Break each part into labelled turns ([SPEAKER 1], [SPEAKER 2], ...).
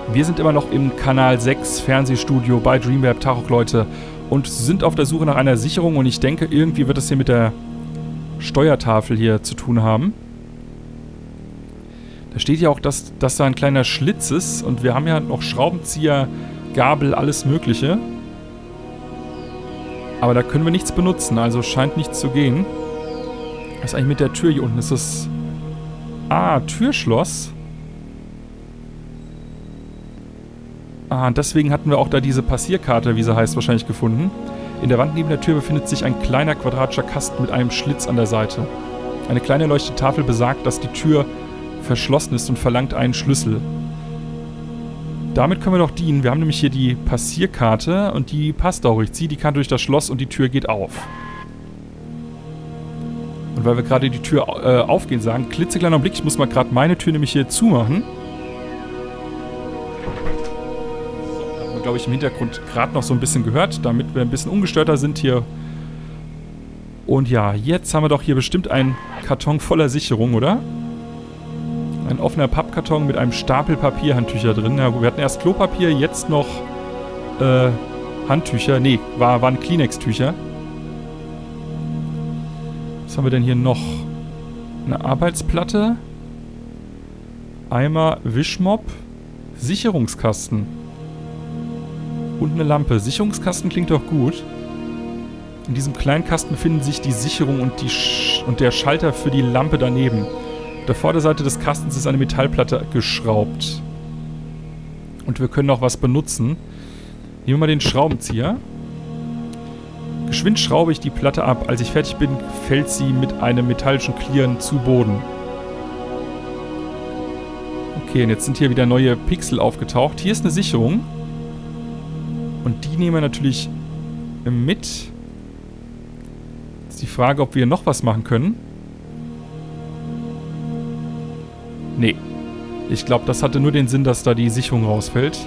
[SPEAKER 1] Wir sind immer noch im Kanal 6 Fernsehstudio bei Dreamweb Tag, Leute, und sind auf der Suche nach einer Sicherung und ich denke, irgendwie wird es hier mit der Steuertafel hier zu tun haben. Da steht ja auch, dass da ein kleiner Schlitz ist und wir haben ja noch Schraubenzieher, Gabel, alles mögliche. Aber da können wir nichts benutzen, also scheint nichts zu gehen. Was ist eigentlich mit der Tür hier unten? Ist das... Ah, Türschloss. Ah, und deswegen hatten wir auch da diese Passierkarte, wie sie heißt, wahrscheinlich gefunden. In der Wand neben der Tür befindet sich ein kleiner quadratischer Kasten mit einem Schlitz an der Seite. Eine kleine leuchtende Tafel besagt, dass die Tür verschlossen ist und verlangt einen Schlüssel. Damit können wir doch dienen. Wir haben nämlich hier die Passierkarte und die passt auch. Ich ziehe die Karte durch das Schloss und die Tür geht auf. Und weil wir gerade die Tür aufgehen sagen, klitzekleiner Blick, ich muss mal gerade meine Tür nämlich hier zumachen. So, haben wir, glaube ich, im Hintergrund gerade noch so ein bisschen gehört, damit wir ein bisschen ungestörter sind hier. Und ja, jetzt haben wir doch hier bestimmt einen Karton voller Sicherung, oder? Ein offener Pappkarton mit einem Stapel Papierhandtücher drin. Ja, wir hatten erst Klopapier, jetzt noch Handtücher. Nee, waren Kleenex-Tücher. Was haben wir denn hier noch? Eine Arbeitsplatte. Eimer, Wischmopp. Sicherungskasten. Und eine Lampe. Sicherungskasten klingt doch gut. In diesem kleinen Kasten befinden sich die Sicherung und der Schalter für die Lampe daneben. Auf der Vorderseite des Kastens ist eine Metallplatte geschraubt. Und wir können noch was benutzen. Nehmen wir mal den Schraubenzieher. Geschwind schraube ich die Platte ab. Als ich fertig bin, fällt sie mit einem metallischen Klirren zu Boden. Okay, und jetzt sind hier wieder neue Pixel aufgetaucht. Hier ist eine Sicherung. Und die nehmen wir natürlich mit. Jetzt ist die Frage, ob wir noch was machen können. Nee. Ich glaube, das hatte nur den Sinn, dass da die Sicherung rausfällt.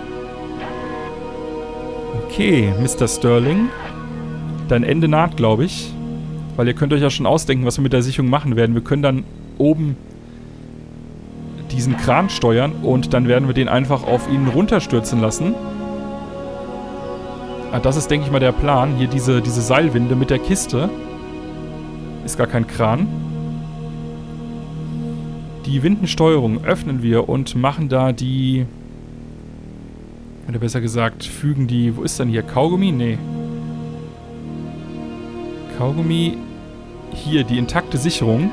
[SPEAKER 1] Okay, Mr. Sterling. Dein Ende naht, glaube ich. Weil ihr könnt euch ja schon ausdenken, was wir mit der Sicherung machen werden. Wir können dann oben diesen Kran steuern und dann werden wir den einfach auf ihn runterstürzen lassen. Ah, das ist, denke ich mal, der Plan. Hier diese Seilwinde mit der Kiste. Ist gar kein Kran. Die Windensteuerung öffnen wir und machen da die... Oder besser gesagt, fügen die... Wo ist denn hier? Kaugummi? Nee. Kaugummi. Hier, die intakte Sicherung.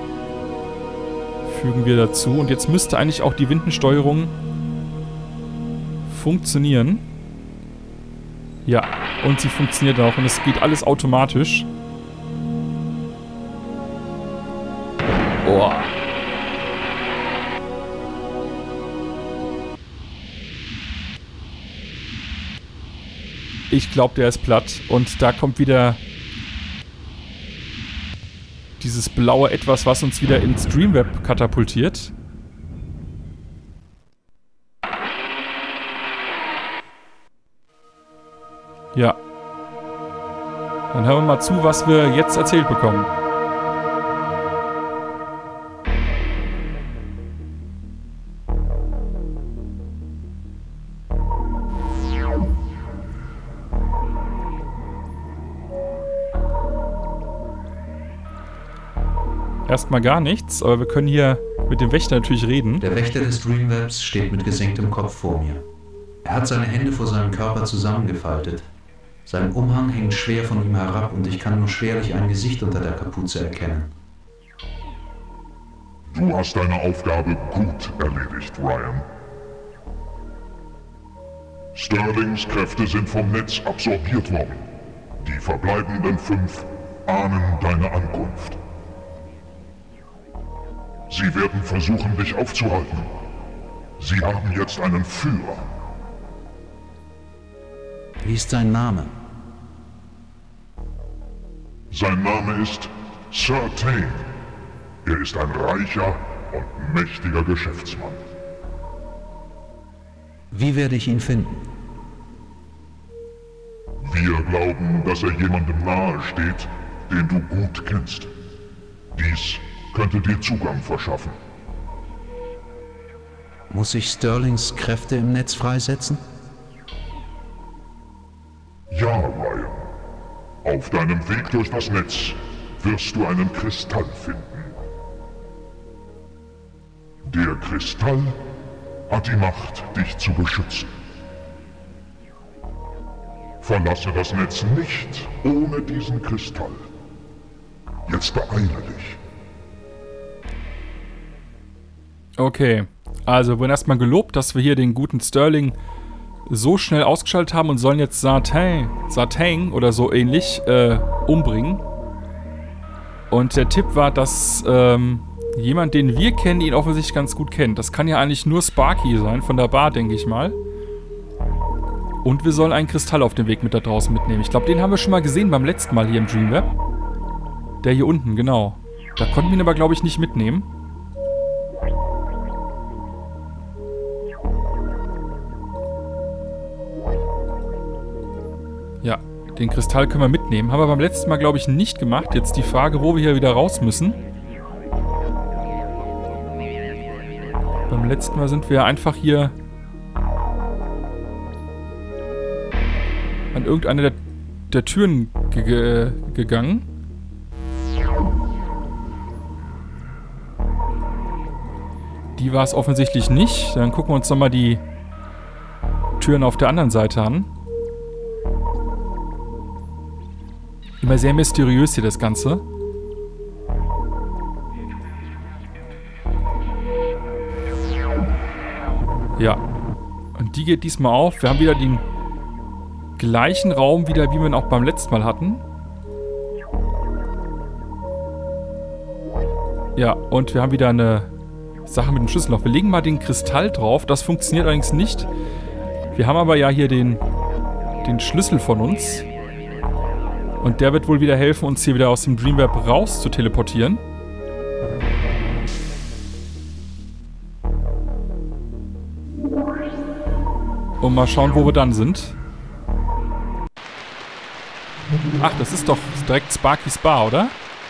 [SPEAKER 1] Fügen wir dazu. Und jetzt müsste eigentlich auch die Windensteuerung funktionieren. Ja, und sie funktioniert auch. Und es geht alles automatisch. Oh. Ich glaube, der ist platt. Und da kommt wieder dieses blaue Etwas, was uns wieder ins Dreamweb katapultiert. Ja. Dann hören wir mal zu, was wir jetzt erzählt bekommen. Erstmal gar nichts, aber wir können hier mit dem Wächter natürlich reden.
[SPEAKER 2] Der Wächter des Dreamwebs steht mit gesenktem Kopf vor mir. Er hat seine Hände vor seinem Körper zusammengefaltet. Sein Umhang hängt schwer von ihm herab und ich kann nur schwerlich ein Gesicht unter der Kapuze erkennen.
[SPEAKER 3] Du hast deine Aufgabe gut erledigt, Ryan. Sterlings Kräfte sind vom Netz absorbiert worden. Die verbleibenden 5 ahnen deine Ankunft. Sie werden versuchen, dich aufzuhalten. Sie haben jetzt einen Führer.
[SPEAKER 2] Wie ist sein Name?
[SPEAKER 3] Sein Name ist Sir Tane. Er ist ein reicher und mächtiger Geschäftsmann.
[SPEAKER 2] Wie werde ich ihn finden?
[SPEAKER 3] Wir glauben, dass er jemandem nahe steht, den du gut kennst. Dies könnte dir Zugang verschaffen.
[SPEAKER 2] Muss ich Sterlings Kräfte im Netz freisetzen?
[SPEAKER 3] Ja, Ryan. Auf deinem Weg durch das Netz wirst du einen Kristall finden. Der Kristall hat die Macht, dich zu beschützen. Verlasse das Netz nicht ohne diesen Kristall. Jetzt beeile dich.
[SPEAKER 1] Okay, also wir wurden erstmal gelobt, dass wir hier den guten Sterling so schnell ausgeschaltet haben und sollen jetzt Sartain oder so ähnlich umbringen. Und der Tipp war, dass jemand, den wir kennen, ihn offensichtlich ganz gut kennt. Das kann ja eigentlich nur Sparky sein, von der Bar, denke ich mal. Und wir sollen einen Kristall auf dem Weg mit da draußen mitnehmen. Ich glaube, den haben wir schon mal gesehen beim letzten Mal hier im Dreamweb. Der hier unten, genau. Da konnten wir ihn aber, glaube ich, nicht mitnehmen. Ja, den Kristall können wir mitnehmen. Haben wir beim letzten Mal, glaube ich, nicht gemacht. Jetzt die Frage, wo wir hier wieder raus müssen. Beim letzten Mal sind wir einfach hier an irgendeine der Türen gegangen. Die war es offensichtlich nicht. Dann gucken wir uns nochmal die Türen auf der anderen Seite an. Immer sehr mysteriös hier das Ganze. Ja. Und die geht diesmal auf. Wir haben wieder den gleichen Raum wieder, wie wir ihn auch beim letzten Mal hatten. Ja, und wir haben wieder eine Sache mit dem Schlüsselloch. Wir legen mal den Kristall drauf. Das funktioniert allerdings nicht. Wir haben aber ja hier den Schlüssel von uns. Und der wird wohl wieder helfen, uns hier wieder aus dem Dreamweb raus zu teleportieren. Und mal schauen, wo wir dann sind. Ach, das ist doch direkt Sparkys Bar, oder?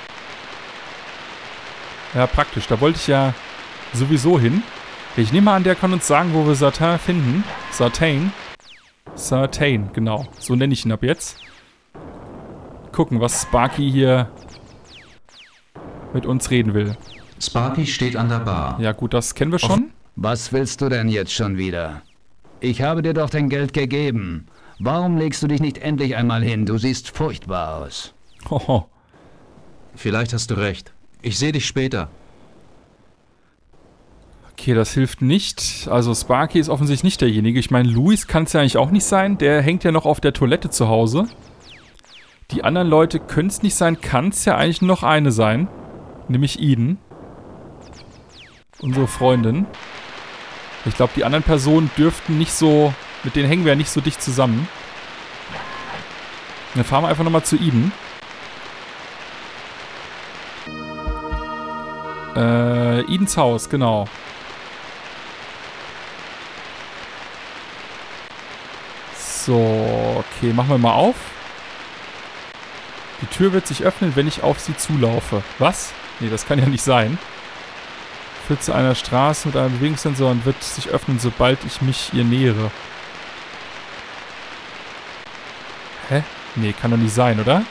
[SPEAKER 1] Ja, praktisch. Da wollte ich ja sowieso hin. Ich nehme an, der kann uns sagen, wo wir Sartain finden. Sartain, genau. So nenne ich ihn ab jetzt. Gucken, was Sparky hier mit uns reden will.
[SPEAKER 2] Sparky steht an der Bar.
[SPEAKER 1] Ja gut, das kennen wir schon.
[SPEAKER 4] Was willst du denn jetzt schon wieder? Ich habe dir doch dein Geld gegeben. Warum legst du dich nicht endlich einmal hin? Du siehst furchtbar aus.
[SPEAKER 1] Hoho.
[SPEAKER 2] Vielleicht hast du recht. Ich sehe dich später.
[SPEAKER 1] Okay, das hilft nicht. Also Sparky ist offensichtlich nicht derjenige. Ich meine, Louis kann es ja eigentlich auch nicht sein. Der hängt ja noch auf der Toilette zu Hause. Die anderen Leute können es nicht sein. Kann es ja eigentlich noch eine sein. Nämlich Eden. Unsere Freundin. Ich glaube, die anderen Personen dürften nicht so... Mit denen hängen wir ja nicht so dicht zusammen. Dann fahren wir einfach nochmal zu Eden. Edens Haus, genau. So, okay, machen wir mal auf. Die Tür wird sich öffnen, wenn ich auf sie zulaufe. Was? Nee, das kann ja nicht sein. Führt zu einer Straße mit einem Bewegungssensor und wird sich öffnen, sobald ich mich ihr nähere. Hä? Nee, kann doch nicht sein, oder?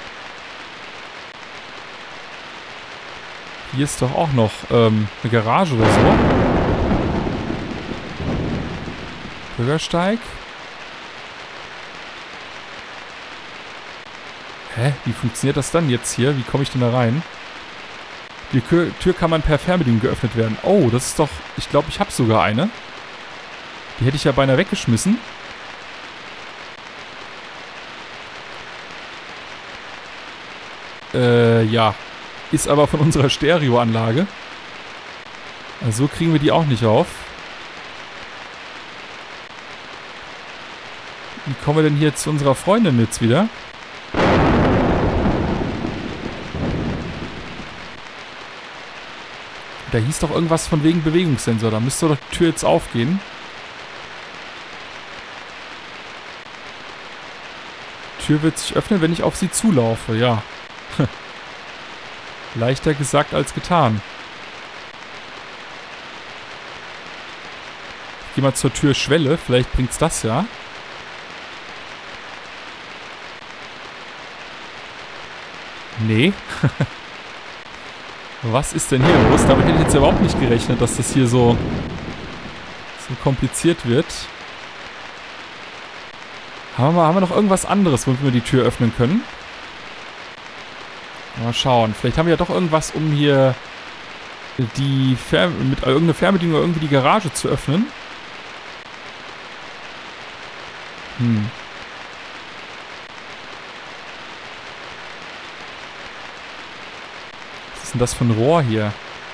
[SPEAKER 1] Hier ist doch auch noch eine Garage oder so. Bürgersteig. Hä? Wie funktioniert das dann jetzt hier? Wie komme ich denn da rein? Die Tür kann man per Fernbedienung geöffnet werden. Oh, das ist doch... Ich glaube, ich habe sogar eine. Die hätte ich ja beinahe weggeschmissen. Ja. Ist aber von unserer Stereoanlage. Also so kriegen wir die auch nicht auf. Wie kommen wir denn hier zu unserer Freundin jetzt wieder? Da hieß doch irgendwas von wegen Bewegungssensor. Da müsste doch die Tür jetzt aufgehen. Die Tür wird sich öffnen, wenn ich auf sie zulaufe. Ja. Leichter gesagt als getan. gehe mal zur Türschwelle. Vielleicht bringt's das ja. Nee. Was ist denn hier los? Damit hätte ich jetzt überhaupt nicht gerechnet, dass das hier so kompliziert wird. Haben wir noch irgendwas anderes, womit wir die Tür öffnen können? Mal schauen. Vielleicht haben wir ja doch irgendwas, um hier mit irgendeiner Fernbedienung oder irgendwie die Garage zu öffnen. Was ist denn das für ein Rohr hier?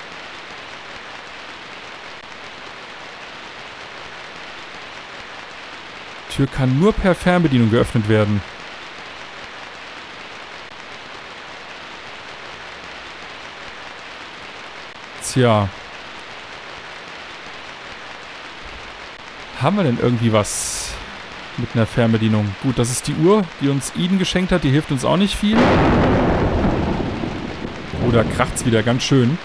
[SPEAKER 1] Die Tür kann nur per Fernbedienung geöffnet werden. Tja. Haben wir denn irgendwie was mit einer Fernbedienung? Gut, das ist die Uhr, die uns Eden geschenkt hat. Die hilft uns auch nicht viel. Oh, da kracht's wieder ganz schön.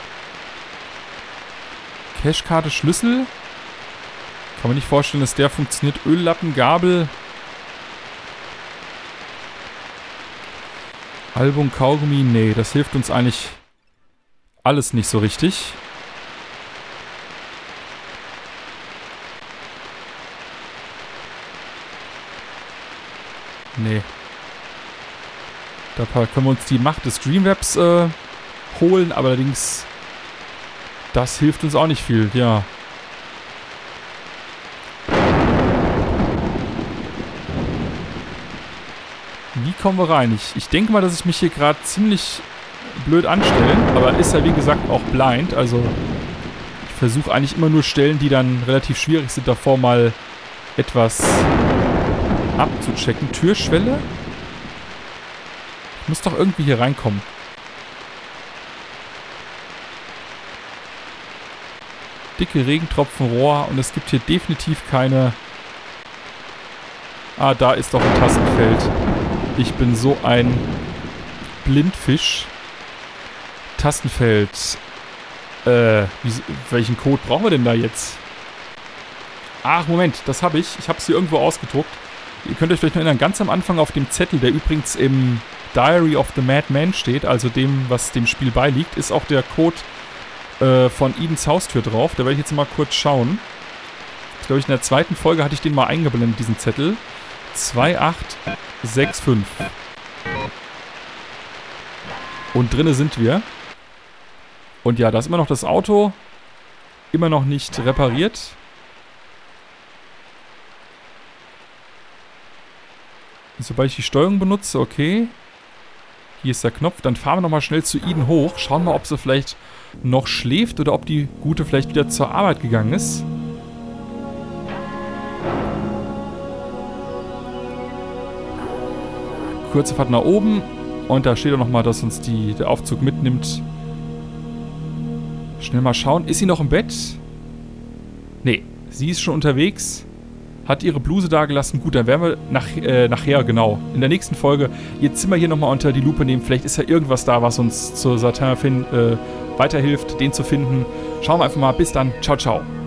[SPEAKER 1] Cashkarte, Schlüssel. Kann man nicht vorstellen, dass der funktioniert. Öllappen, Gabel. Album, Kaugummi. Nee, das hilft uns eigentlich alles nicht so richtig. Nee. Da können wir uns die Macht des Dreamwebs holen, aber allerdings das hilft uns auch nicht viel, ja. Wie kommen wir rein? Ich denke mal, dass ich mich hier gerade ziemlich blöd anstelle, aber ist ja wie gesagt auch blind, also ich versuche eigentlich immer nur Stellen, die dann relativ schwierig sind, davor mal etwas abzuchecken. Türschwelle? Ich muss doch irgendwie hier reinkommen. Dicke Regentropfenrohr und es gibt hier definitiv keine... Ah, da ist doch ein Tastenfeld. Ich bin so ein Blindfisch. Tastenfeld. Welchen Code brauchen wir denn da jetzt? Ach, Moment, das habe ich. Ich habe es hier irgendwo ausgedruckt. Ihr könnt euch vielleicht noch erinnern, ganz am Anfang auf dem Zettel, der übrigens im Diary of the Madman steht, also dem, was dem Spiel beiliegt, ist auch der Code von Edens Haustür drauf. Da werde ich jetzt mal kurz schauen. Ich glaube, in der zweiten Folge hatte ich den mal eingeblendet, diesen Zettel. 2865. Und drinne sind wir. Und ja, da ist immer noch das Auto. Immer noch nicht repariert. Sobald ich die Steuerung benutze, okay. Hier ist der Knopf. Dann fahren wir nochmal schnell zu Eden hoch. Schauen wir mal, ob sie vielleicht noch schläft oder ob die Gute vielleicht wieder zur Arbeit gegangen ist. Kurze Fahrt nach oben. Und da steht auch nochmal, dass uns der Aufzug mitnimmt. Schnell mal schauen. Ist sie noch im Bett? Nee, sie ist schon unterwegs. Hat ihre Bluse da gelassen. Gut, dann werden wir nachher, genau, in der nächsten Folge ihr Zimmer hier nochmal unter die Lupe nehmen. Vielleicht ist ja irgendwas da, was uns zur Satin weiterhilft, den zu finden. Schauen wir einfach mal. Bis dann. Ciao, ciao.